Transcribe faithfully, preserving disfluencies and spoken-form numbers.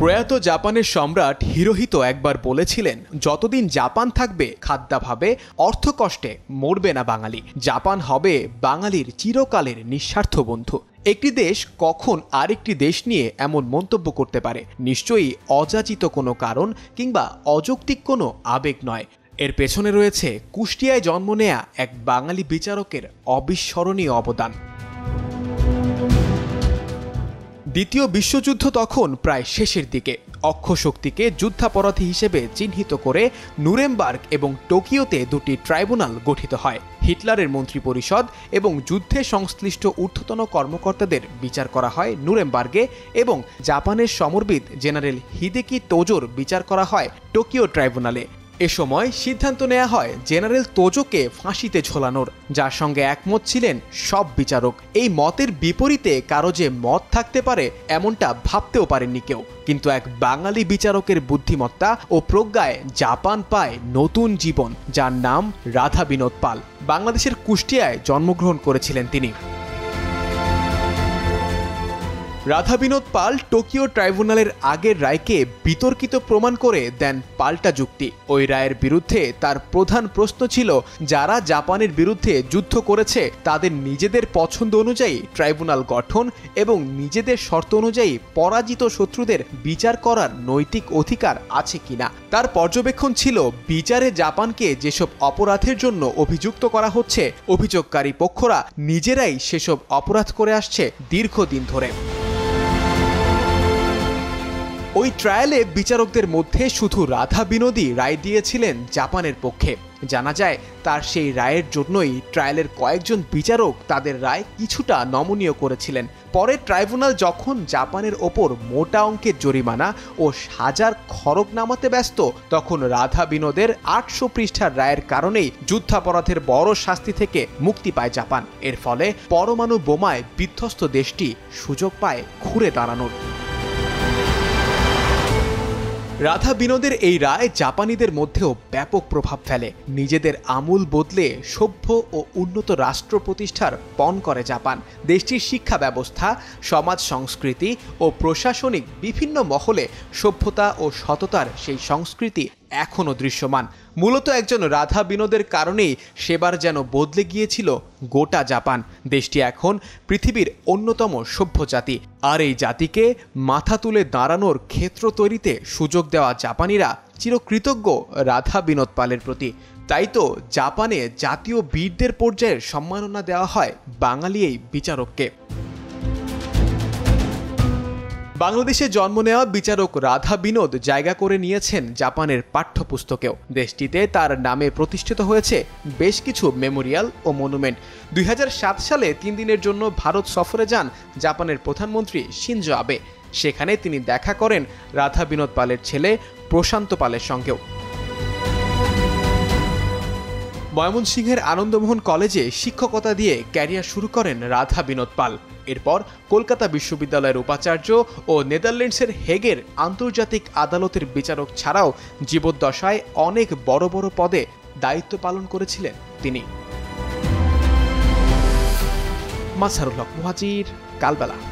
প্রয়াত জাপানের সম্রাট হিরোহিতো একবার বলেছিলেন, যতদিন জাপান থাকবে খাদ্যাভাবে অর্থকষ্টে মরবে না বাঙালি। জাপান হবে বাঙালির চিরকালের নিঃস্বার্থ বন্ধু। একটি দেশ কখন আরেকটি দেশ নিয়ে এমন মন্তব্য করতে পারে? নিশ্চয়ই অযাচিত কোনো কারণ কিংবা অযৌক্তিক কোনো আবেগ নয়। এর পেছনে রয়েছে কুষ্টিয়ায় জন্ম নেয়া এক বাঙালি বিচারকের অবিস্মরণীয় অবদান। দ্বিতীয় বিশ্বযুদ্ধ তখন প্রায় শেষের দিকে। অক্ষশক্তিকে যুদ্ধাপরাধী হিসেবে চিহ্নিত করে নুরেমবার্গ এবং টোকিওতে দুটি ট্রাইব্যুনাল গঠিত হয়। হিটলারের মন্ত্রিপরিষদ এবং যুদ্ধে সংশ্লিষ্ট ঊর্ধ্বতন কর্মকর্তাদের বিচার করা হয় নুরেমবার্গে এবং জাপানের সমরবিদ জেনারেল হিদেকি তোজোর বিচার করা হয় টোকিও ট্রাইব্যুনালে। এ সময় সিদ্ধান্ত নেওয়া হয় জেনারেল তোজোকে ফাঁসিতে ঝোলানোর, যার সঙ্গে একমত ছিলেন সব বিচারক। এই মতের বিপরীতে কারো যে মত থাকতে পারে এমনটা ভাবতেও পারেননি কেউ। কিন্তু এক বাঙালি বিচারকের বুদ্ধিমত্তা ও প্রজ্ঞায় জাপান পায় নতুন জীবন, যার নাম রাধা বিনোদ পাল। বাংলাদেশের কুষ্টিয়ায় জন্মগ্রহণ করেছিলেন তিনি। রাধা বিনোদ পাল টোকিও ট্রাইব্যুনালের আগের রায়কে বিতর্কিত প্রমাণ করে দেন পাল্টা যুক্তি। ওই রায়ের বিরুদ্ধে তার প্রধান প্রশ্ন ছিল, যারা জাপানের বিরুদ্ধে যুদ্ধ করেছে তাদের নিজেদের পছন্দ অনুযায়ী ট্রাইব্যুনাল গঠন এবং নিজেদের শর্ত অনুযায়ী পরাজিত শত্রুদের বিচার করার নৈতিক অধিকার আছে কিনা। তার পর্যবেক্ষণ ছিল, বিচারে জাপানকে যেসব অপরাধের জন্য অভিযুক্ত করা হচ্ছে, অভিযোগকারী পক্ষরা নিজেরাই সেসব অপরাধ করে আসছে দীর্ঘদিন ধরে। ওই ট্রায়ালে বিচারকদের মধ্যে শুধু রাধা বিনোদই রায় দিয়েছিলেন জাপানের পক্ষে। জানা যায় তার সেই রায়ের জন্যই ট্রায়ালের কয়েকজন বিচারক তাদের রায় কিছুটা নমনীয় করেছিলেন। পরে ট্রাইব্যুনাল যখন জাপানের ওপর মোটা অঙ্কের জরিমানা ও সাজার খড়গ নামাতে ব্যস্ত, তখন রাধা বিনোদের আটশো পৃষ্ঠার রায়ের কারণেই যুদ্ধাপরাধের বড় শাস্তি থেকে মুক্তি পায় জাপান। এর ফলে পরমাণু বোমায় বিধ্বস্ত দেশটি সুযোগ পায় ঘুরে দাঁড়ানোর। রাধা বিনোদের এই রায় জাপানিদের মধ্যেও ব্যাপক প্রভাব ফেলে। নিজেদের আমূল বদলে সভ্য ও উন্নত রাষ্ট্র প্রতিষ্ঠার পণ করে জাপান। দেশটির শিক্ষা ব্যবস্থা, সমাজ সংস্কৃতি ও প্রশাসনিক বিভিন্ন মহলে সভ্যতা ও সততার সেই সংস্কৃতি এখনও দৃশ্যমান। মূলত একজন রাধা বিনোদের কারণেই সেবার যেন বদলে গিয়েছিল গোটা জাপান। দেশটি এখন পৃথিবীর অন্যতম সভ্য জাতি। আর এই জাতিকে মাথা তুলে দাঁড়ানোর ক্ষেত্র তৈরিতে সুযোগ দেওয়া জাপানিরা চিরকৃতজ্ঞ রাধা বিনোদ পালের প্রতি। তাই তো জাপানে জাতীয় বীরদের পর্যায়ের সম্মাননা দেওয়া হয় বাঙালি এই বিচারককে। বাংলাদেশে জন্ম নেওয়া বিচারক রাধা বিনোদ জায়গা করে নিয়েছেন জাপানের পাঠ্যপুস্তকেও। দেশটিতে তার নামে প্রতিষ্ঠিত হয়েছে বেশ কিছু মেমোরিয়াল ও মনুমেন্ট। দুই হাজার সাত সালে তিন দিনের জন্য ভারত সফরে যান জাপানের প্রধানমন্ত্রী শিনজো আবে। সেখানে তিনি দেখা করেন রাধা বিনোদ পালের ছেলে প্রশান্ত পালের সঙ্গেও। ময়মনসিংহের আনন্দমোহন কলেজে শিক্ষকতা দিয়ে ক্যারিয়ার শুরু করেন রাধা বিনোদ পাল। এরপর কলকাতা বিশ্ববিদ্যালয়ের উপাচার্য ও নেদারল্যান্ডসের হেগের আন্তর্জাতিক আদালতের বিচারক ছাড়াও জীবদ্দশায় অনেক বড় বড় পদে দায়িত্ব পালন করেছিলেন তিনি। মাসহারুল হক মুহাজির, কালবেলা।